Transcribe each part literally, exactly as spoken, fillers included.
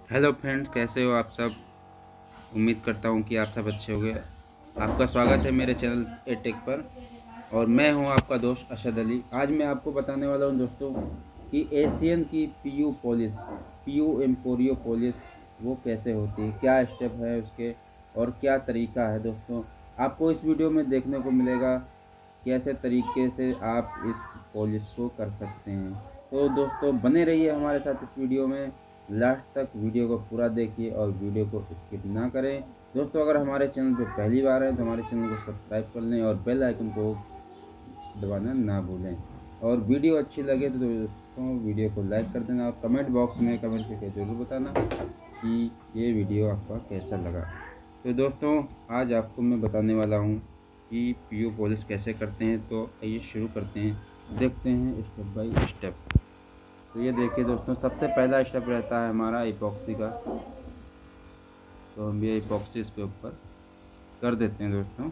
Hello friends, कैसे हो आप सब। उम्मीद करता हूँ कि आप सब अच्छे होंगे। आपका स्वागत है मेरे चैनल ए टेक पर और मैं हूँ आपका दोस्त अशद अली। आज मैं आपको बताने वाला हूँ दोस्तों कि एशियन की PU polish PU Emporio polish वो कैसे होती है, क्या स्टेप है उसके और क्या तरीका है। दोस्तों आपको इस वीडियो में देखने को मिलेगा कैसे तरीके से आप इस पॉलिश को कर सकते हैं। तो दोस्तों बने रहिए हमारे साथ इस वीडियो में, लास्ट तक वीडियो को पूरा देखिए और वीडियो को स्किप ना करें। दोस्तों अगर हमारे चैनल पर पहली बार है तो हमारे चैनल को सब्सक्राइब कर लें और बेल आइकन को दबाना ना भूलें। और वीडियो अच्छी लगे तो दोस्तों वीडियो को लाइक कर देना और कमेंट बॉक्स में कमेंट करके जरूर बताना कि ये वीडियो आपका कैसा लगा। तो दोस्तों आज आपको मैं बताने वाला हूँ कि पीयू पॉलिश कैसे करते हैं। तो आइए शुरू करते हैं, देखते हैं स्टेप बाय स्टेप। तो ये देखिए दोस्तों, सबसे पहला स्टेप रहता है हमारा इपॉक्सी का। तो हम ये इपॉक्सी इसके ऊपर कर देते हैं। दोस्तों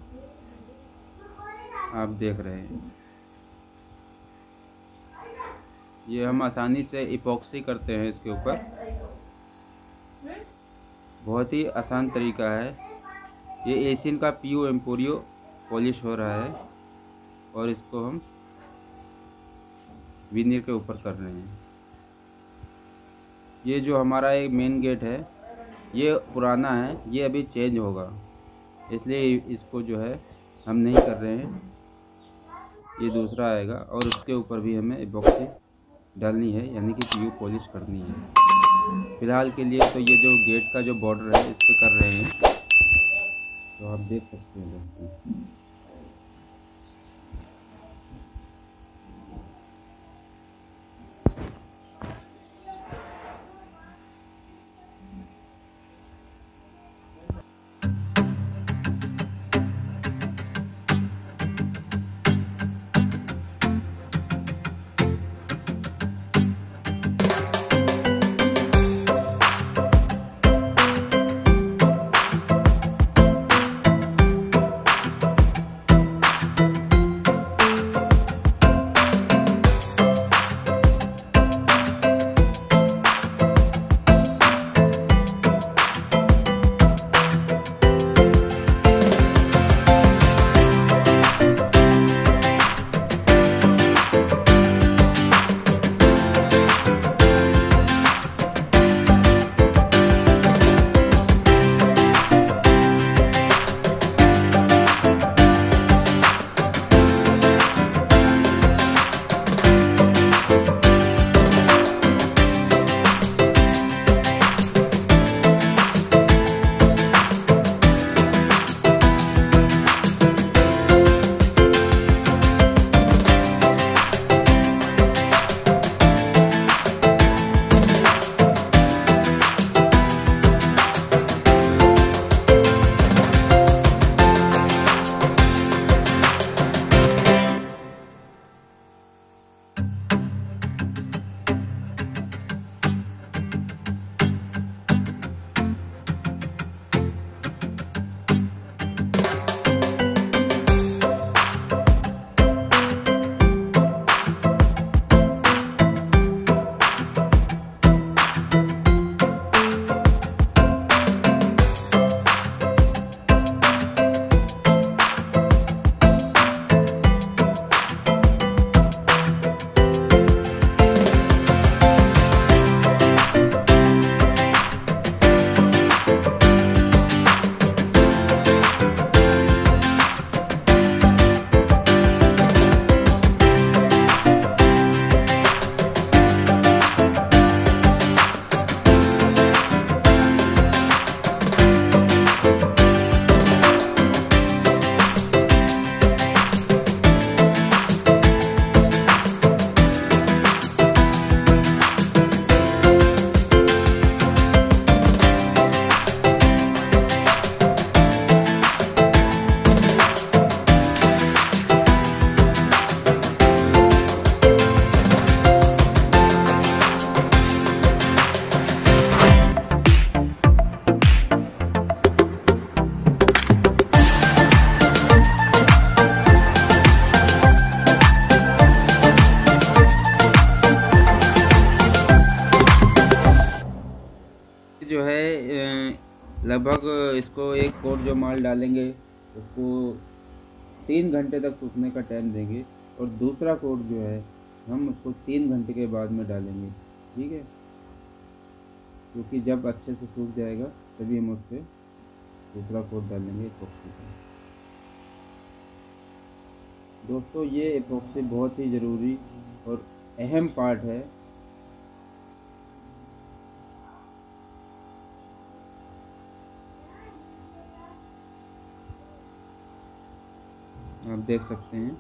आप देख रहे हैं ये हम आसानी से इपॉक्सी करते हैं इसके ऊपर। बहुत ही आसान तरीका है। ये एशियन का पीयू एम्पोरियो पॉलिश हो रहा है और इसको हम विनीर के ऊपर कर रहे हैं। ये जो हमारा एक मेन गेट है ये पुराना है, ये अभी चेंज होगा, इसलिए इसको जो है हम नहीं कर रहे हैं। ये दूसरा आएगा और उसके ऊपर भी हमें इपॉक्सी डालनी है, यानी कि पीयू पॉलिश करनी है। फिलहाल के लिए तो ये जो गेट का जो बॉर्डर है इस पे कर रहे हैं। तो आप देख सकते हैं दोस्तों। जो है लगभग इसको एक कोट जो माल डालेंगे उसको तीन घंटे तक सूखने का टाइम देंगे, और दूसरा कोट जो है हम उसको तीन घंटे के बाद में डालेंगे। ठीक है, क्योंकि जब अच्छे से सूख जाएगा तभी हम उस पर दूसरा कोट डालेंगे एपॉक्सी का। दोस्तों ये एपॉक्सी बहुत ही ज़रूरी और अहम पार्ट है। आप देख सकते हैं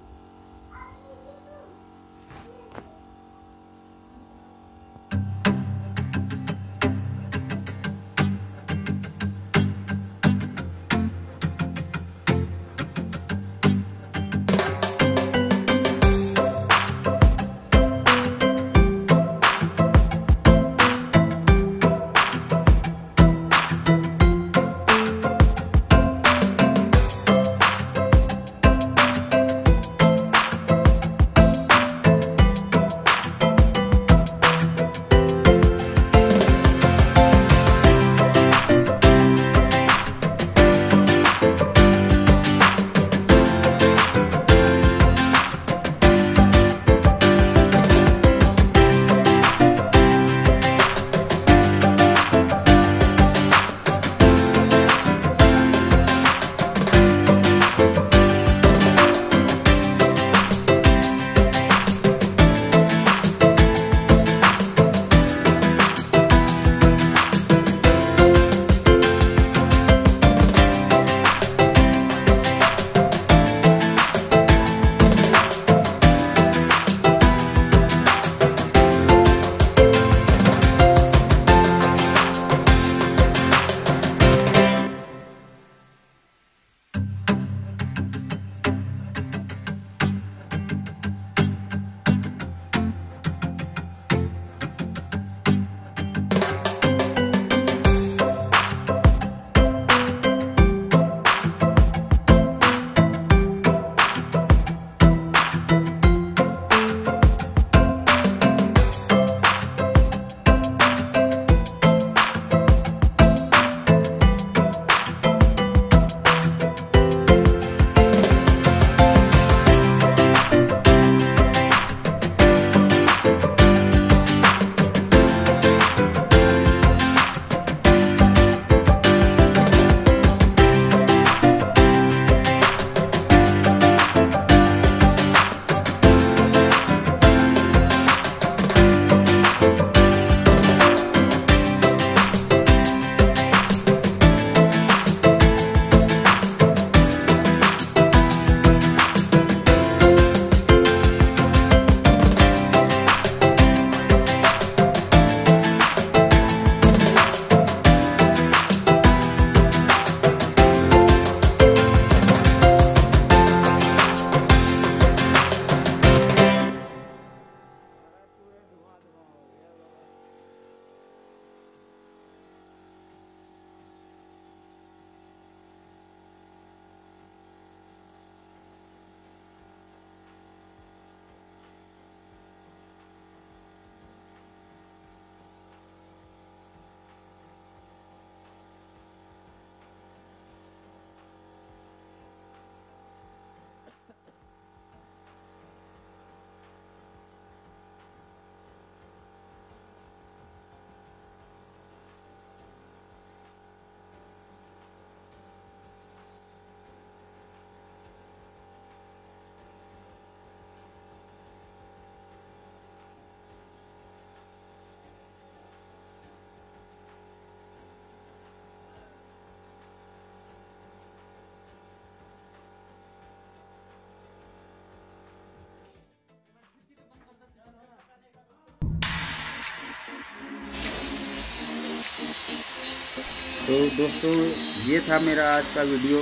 तो दोस्तों ये था मेरा आज का वीडियो।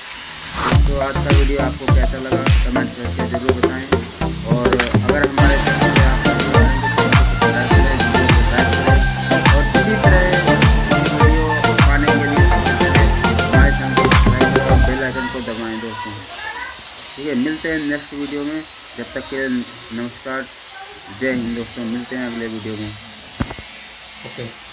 तो आज का वीडियो आपको कैसा लगा कमेंट करके ज़रूर बताएं, और अगर हमारे चैनल पे आप और इसी तरह वीडियो पाने के लिए हमारे चैनल को सब्सक्राइब करें और बेल आइकन को दबाएं दोस्तों। ठीक है, मिलते हैं नेक्स्ट वीडियो में। जब तक के नमस्कार, जय हिंद दोस्तों। मिलते हैं अगले वीडियो में। ओके।